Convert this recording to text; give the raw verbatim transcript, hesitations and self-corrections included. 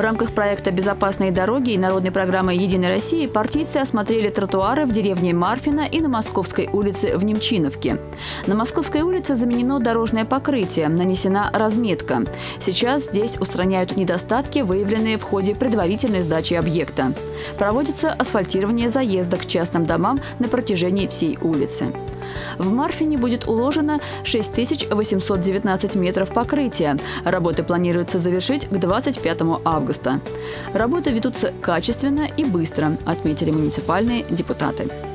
рамках проекта «Безопасные дороги» и народной программы «Единой России» партийцы осмотрели тротуары в деревне Марфино и на Московской улице в Немчиновке. На Московской улице заменено дорожное покрытие, нанесена разметка. Сейчас здесь устраняют недостатки, выявленные в ходе предварительной сдачи объекта. Проводится асфальтирование заезда к частным домам на протяжении всей улицы. В Марфине будет уложено шесть тысяч восемьсот девятнадцать метров покрытия. Работы планируется завершить к двадцать пятому августа. Работы ведутся качественно и быстро, отметили муниципальные депутаты.